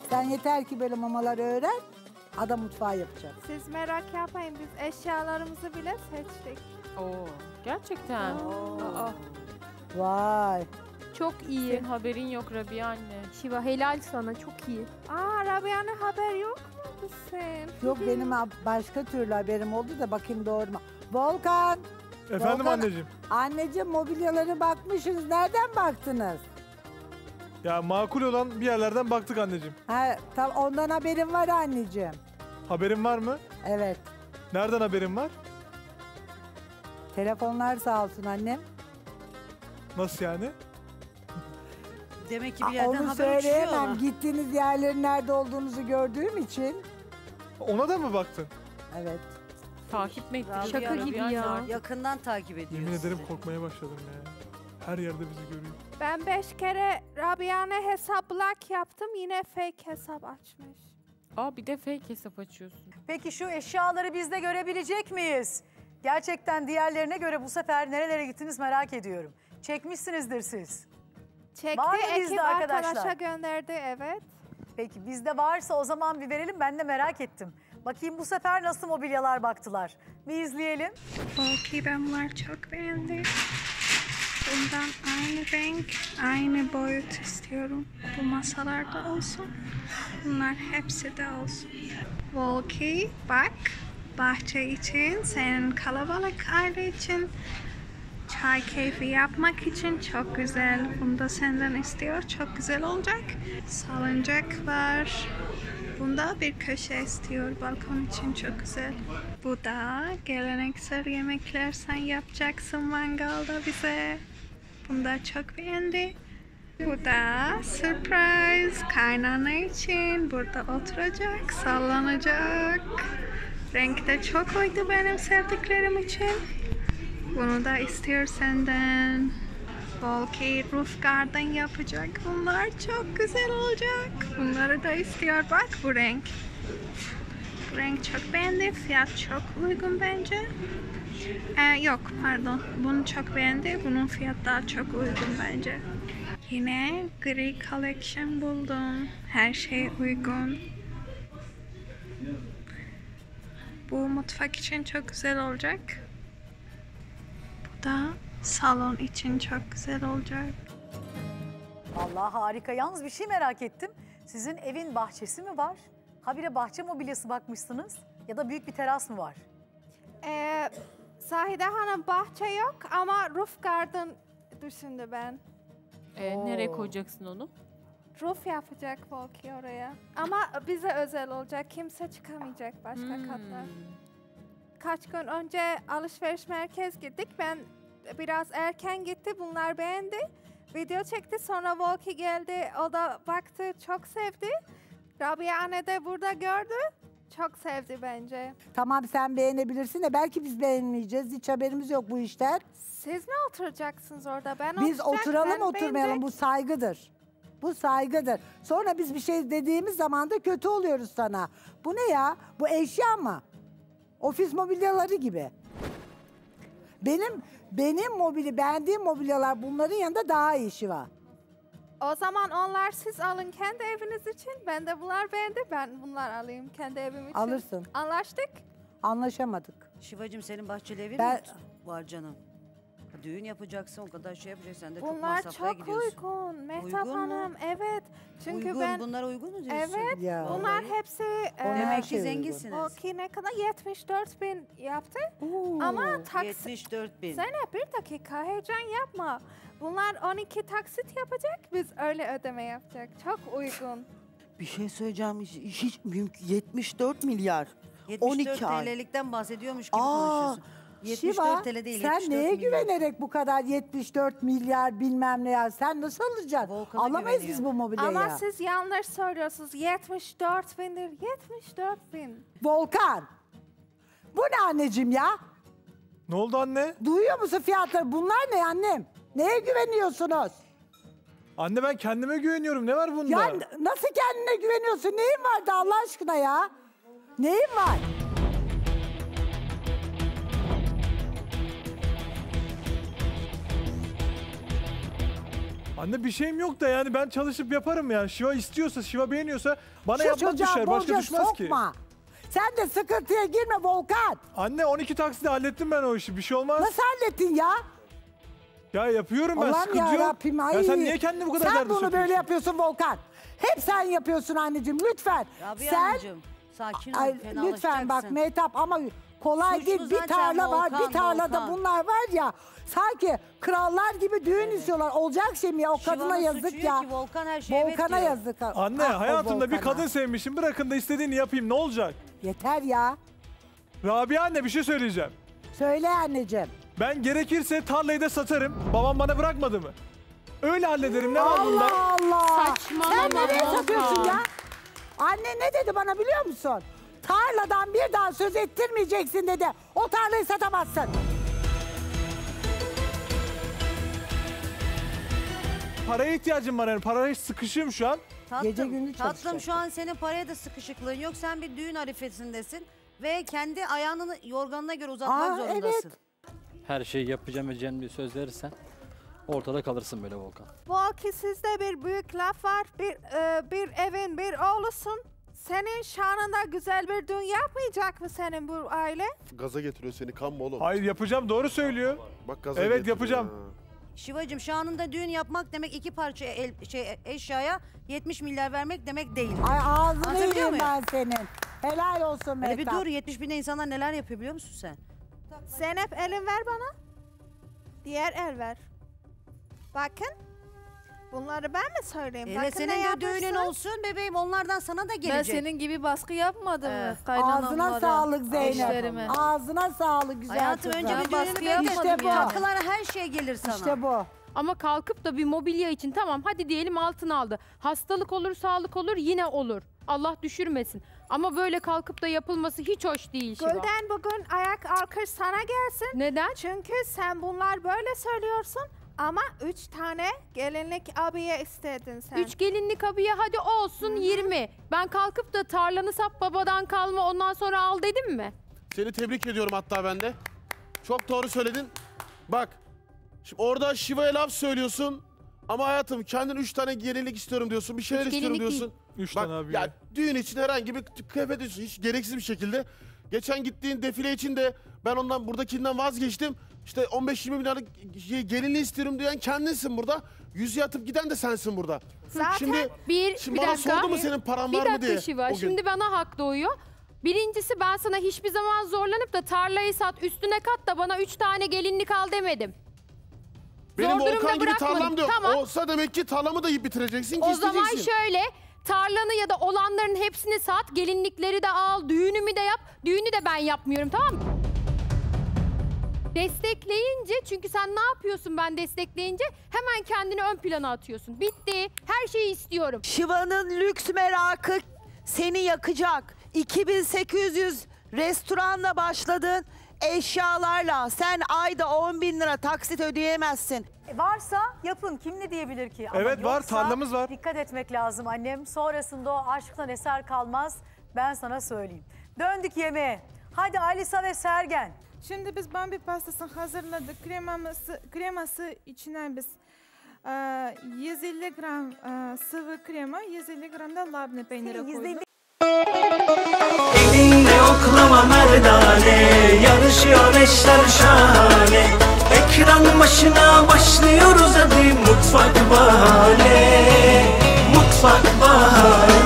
Sen yeter ki böyle mamaları öğren. Adam mutfağı yapacak. Siz merak yapmayın, biz eşyalarımızı bile seçtik. Oo, gerçekten. Aa, Vay. Çok iyi. senin haberin yok Rabia anne. Şiva helal sana, çok iyi. Rabia'nın haber yok mu sen? Yok benim başka türlü haberim oldu da bakayım doğru mu? Volkan. Efendim Volkan, anneciğim. Anneciğim mobilyalara bakmışsınız. Nereden baktınız? Ya makul olan bir yerlerden baktık anneciğim. Ondan haberim var anneciğim. Haberin var mı? Evet. Nereden haberin var? Telefonlar sağ olsun annem. Nasıl yani? Demek ki bir yerden Onu haber uçuyor söyleyemem. ona. Gittiğiniz yerlerin nerede olduğunuzu gördüğüm için. Ona da mı baktın? Evet. Takip mi ettin? Rabia Şaka Rabia gibi anne ya. artık? Yakından takip ediyor Yemin ederim sizi. korkmaya başladım ya. Her yerde bizi görüyor. Ben 5 kere Rabia'nın hesap block yaptım, yine fake hesap açmış. Aa, bir de fake hesap açıyorsun. Peki şu eşyaları biz de görebilecek miyiz? Gerçekten diğerlerine göre bu sefer nerelere gittiniz merak ediyorum. Çekmişsinizdir siz. Çekti, Var mı bizde ekip arkadaşlar? arkadaşa gönderdi, evet. Peki bizde varsa o zaman bir verelim, ben de merak ettim. Bakayım bu sefer nasıl mobilyalar baktılar. Bir izleyelim. Bulky ben bunlar çok beğendim. Bundan aynı renk, aynı boyut istiyorum. Bu masalarda olsun. Bunlar hepsi de olsun. Bulky bak, bahçe için, senin kalabalık aile için, çay keyfi yapmak için çok güzel. Bunu da senden istiyor, çok güzel olacak. Salıncak var. Bunda bir köşe istiyor, balkon için çok güzel. Bu da geleneksel yemekler sen yapacaksın mangalda bize. Bunu da çok beğendi. Bu da surprise kaynana için. Burada oturacak, sallanacak. Renk de çok uydu benim sevdiklerim için. Bunu da istiyor senden. Bulky roof garden yapacak. Bunlar çok güzel olacak. Bunları da istiyor. Bak bu renk. Bu renk çok beğendi. Fiyat çok uygun bence. Yok pardon. Bunu çok beğendi. Bunun fiyatı daha çok uygun bence. Yine gri collection buldum. Her şey uygun. Bu mutfak için çok güzel olacak. Bu da salon için çok güzel olacak. Allah harika. Yalnız bir şey merak ettim. Sizin evin bahçesi mi var? Habire bahçe mobilyası bakmışsınız. Ya da büyük bir teras mı var? Zahide Hanım bahçe yok ama roof garden düşündü ben. Nereye koyacaksın onu? Roof yapacak Volki oraya. Ama bize özel olacak. Kimse çıkamayacak başka katlar. Kaç gün önce alışveriş merkez gittik. Ben biraz erken gitti. Bunlar beğendi. Video çekti. Sonra Volki geldi. O da baktı. Çok sevdi. Rabia anne de burada gördü. Çok sevdi bence. Tamam sen beğenebilirsin de belki biz beğenmeyeceğiz. Hiç haberimiz yok bu işler. Siz mi oturacaksınız orada? Ben Biz oturacak, oturalım ben oturmayalım. beğenecek. Bu saygıdır. Bu saygıdır. Sonra biz bir şey dediğimiz zaman da kötü oluyoruz sana. Bu ne ya? Bu eşya mı? Ofis mobilyaları gibi. Beğendiğim mobilyalar bunların yanında daha iyi Şiva. O zaman onlar siz alın kendi eviniz için. Ben de bunlar beğendi. Ben bunlar alayım kendi evim için. Alırsın. Anlaştık. Anlaşamadık. Şivacığım senin bahçeli evin Ben- mi var canım? Düğün yapacaksın, o kadar şey yapacaksın. Sen de çok Bunlar masraflara çok gidiyorsun. uygun. Mehtap Uygun mu? Hanım, evet. Çünkü Uygun, ben... bunlara uygun mu diyorsun? Evet, Ya. bunlar hepsi... Demek şey ki zenginsiniz. Volki ne kadar? 74.000 yaptı. Oo. Ama taksit... 74.000. Zeynep bir dakika, heyecan yapma. Bunlar 12 taksit yapacak, biz öyle ödeme yapacak. Çok uygun. Bir şey söyleyeceğim. Hiç mümkün. 74 milyar. 74 12 ay. TL'likten bahsediyormuş gibi Aa, konuşuyorsun. 74 Şiva, TL değil, sen 74 neye milyon. güvenerek bu kadar 74 milyar bilmem ne ya? Sen nasıl alacaksın? Volkan'a Alamayız güveniyor. biz bu mobilyayı. Ama siz yanlış söylüyorsunuz. 74.000'dir, 74.000. Volkan. Bu ne anneciğim ya? Ne oldu anne? Duyuyor musun fiyatları? Bunlar ne annem? Neye güveniyorsunuz? Anne ben kendime güveniyorum. Ne var bunda? Ya nasıl kendine güveniyorsun? Neyin vardı Allah aşkına ya? Neyin var? Anne bir şeyim yok da yani ben çalışıp yaparım yani. Şiva istiyorsa, Şiva beğeniyorsa bana Şu yapmak çocuğa düşer. Başka borca düşmez ki. sokma. Sen de sıkıntıya girme Volkan. Anne 12 taksitle hallettim ben o işi. Bir şey olmaz. Nasıl hallettin ya? Ya yapıyorum ben. Allah'ım Sıkıntı yok. yarabbim. Ya sen niye kendini bu kadar Sen derde bunu sokuyorsun? böyle yapıyorsun Volkan. Hep sen yapıyorsun anneciğim lütfen. Rabia Sen Hanımcığım, sakin ol, ay, lütfen bak Mehtap ama kolay Suçlu değil. Bir zaten tarla var. Volkan, Bir tarlada Volkan. bunlar var ya. Sanki krallar gibi düğün istiyorlar. Olacak şey mi ya? O kadına Şiva'nın yazık suçu ya. yok ki, Volkan her şeye evet Volkan'a diyor. yazık. Anne Ah, o hayatımda bir Volkan'a. kadın sevmişim. Bırakın da istediğini yapayım. Ne olacak? Yeter ya. Rabia anne bir şey söyleyeceğim. Söyle anneciğim. Ben gerekirse tarlayı da satarım. Babam bana bırakmadı mı? Öyle hallederim. Ne var bunda? Allah Allah. Saçmalama Sen nereye Volkan. satıyorsun ya? Anne ne dedi bana biliyor musun? Tarladan bir daha söz ettirmeyeceksin dedi. O tarlayı satamazsın. Paraya ihtiyacım var yani. Paraya sıkışığım şu an. Gece gündüz Tatlım çalışacak. şu an senin paraya da sıkışıklığın yok. Sen bir düğün arifesindesin. Ve kendi ayağını yorganına göre uzatmak Aa, zorundasın. Her şeyi yapacağım edeceğim bir söz verirsen ortada kalırsın böyle Volkan. Belki sizde bir büyük laf var. Bir evin bir oğlusun. Senin şanında güzel bir düğün yapmayacak mı senin bu aile? Gaza getiriyor seni, kanma oğlum. Hayır yapacağım. Doğru söylüyor. Bak gaza Evet, getiriyor yapacağım. ha. Şivacığım şu anında düğün yapmak demek 2 parça eşyaya 70 milyar vermek demek değil. Ay ağzını Anlatabiliyor yiyeyim muyum? ben senin. Helal olsun Hele bir Mehtap. dur, 70 binde insanlar neler yapıyor biliyor musun sen? Zeynep elin ver bana. Diğer el ver. Bakın. Bunları ben mi söyleyeyim? Hele Bakın senin ne de düğünün yapmışsın. olsun bebeğim, onlardan sana da Ben gelecek. senin gibi baskı yapmadım mı? Evet. Ağzına sağlık Zeynep. eşlerime. Ağzına sağlık güzel Hayatım kızım. önce Ben bir düğününü baskı bekle. yapmadım İşte bu. ya. Takılar her şey gelir sana. İşte bu. Ama kalkıp da bir mobilya için tamam hadi diyelim altın aldı. Hastalık olur, sağlık olur yine olur. Allah düşürmesin. Ama böyle kalkıp da yapılması hiç hoş değil Şiva. Gülden bugün ayak alkış sana gelsin. Neden? Çünkü sen bunlar böyle söylüyorsun. Ama 3 tane gelinlik abiye istedin sen. 3 gelinlik abiye hadi olsun 20. Ben kalkıp da tarlanı sap babadan kalma ondan sonra al dedim mi? Seni tebrik ediyorum hatta ben de. Çok doğru söyledin. Bak, şimdi orada Şiva'ya laf söylüyorsun. Ama hayatım kendin 3 tane gelinlik istiyorum diyorsun. Bir şeyler Üç istiyorum gelinlik diyorsun. 3 Bak tane abi. ya düğün için herhangi bir kıyafet diyorsun. Hiç gereksiz bir şekilde. Geçen gittiğin defile için de ben ondan buradakinden vazgeçtim. İşte 15-20 milyarlık gelinliği istiyorum diyen kendinsin burada. Yüzüğü atıp giden de sensin burada. Zaten Şimdi Bir bana dakika. sordu mu senin paran Bir var mı dakika diye. Şiva. o gün. Şimdi bana hak doğuyor. Birincisi ben sana hiçbir zaman zorlanıp da tarlayı sat üstüne kat da bana 3 tane gelinlik al demedim. Benim Zor durumda Volkan gibi bırakmadım. tarlam da yok. Tamam. Olsa demek ki tarlamı da yiyip bitireceksin ki O zaman isteyeceksin. şöyle tarlanı ya da olanların hepsini sat, gelinlikleri de al, düğünümü de yap. Düğünü de ben yapmıyorum tamam mı? Destekleyince çünkü sen ne yapıyorsun ben destekleyince hemen kendini ön plana atıyorsun. Bitti. Her şeyi istiyorum. Şiva'nın lüks merakı seni yakacak. 2800 restoranla başladın, eşyalarla. Sen ayda 10.000 lira taksit ödeyemezsin. Varsa yapın. Kim ne diyebilir ki? Ama Evet, var, yoksa tarlamız var. Dikkat etmek lazım annem. Sonrasında o aşktan eser kalmaz. Ben sana söyleyeyim. Döndük yemeğe. Hadi Alisa ve Sergen. Şimdi biz bambi pastasını hazırladık. Kreması içine biz 150 gram sıvı krema, 150 gram da labne peyniri koyduk. Elinde oklama merdane, yarışıyor eşler şahane. Ekran başına başlıyoruz hadi Mutfak Bahane. Mutfak Bahane.